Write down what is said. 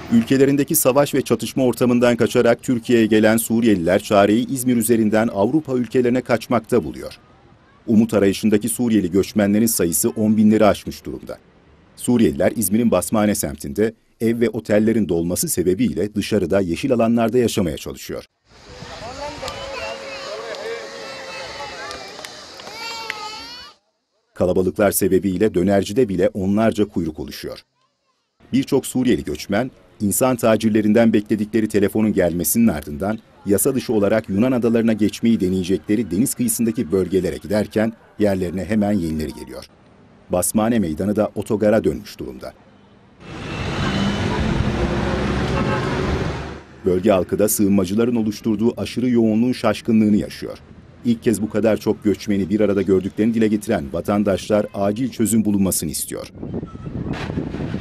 Ülkelerindeki savaş ve çatışma ortamından kaçarak Türkiye'ye gelen Suriyeliler çareyi İzmir üzerinden Avrupa ülkelerine kaçmakta buluyor. Umut arayışındaki Suriyeli göçmenlerin sayısı 10 binleri aşmış durumda. Suriyeliler İzmir'in Basmane semtinde ev ve otellerin dolması sebebiyle dışarıda yeşil alanlarda yaşamaya çalışıyor. Kalabalıklar sebebiyle dönercide bile onlarca kuyruk oluşuyor. Birçok Suriyeli göçmen, insan tacirlerinden bekledikleri telefonun gelmesinin ardından yasa dışı olarak Yunan adalarına geçmeyi deneyecekleri deniz kıyısındaki bölgelere giderken yerlerine hemen yenileri geliyor. Basmane meydanı da otogara dönmüş durumda. Bölge halkı da sığınmacıların oluşturduğu aşırı yoğunluğun şaşkınlığını yaşıyor. İlk kez bu kadar çok göçmeni bir arada gördüklerini dile getiren vatandaşlar acil çözüm bulunmasını istiyor.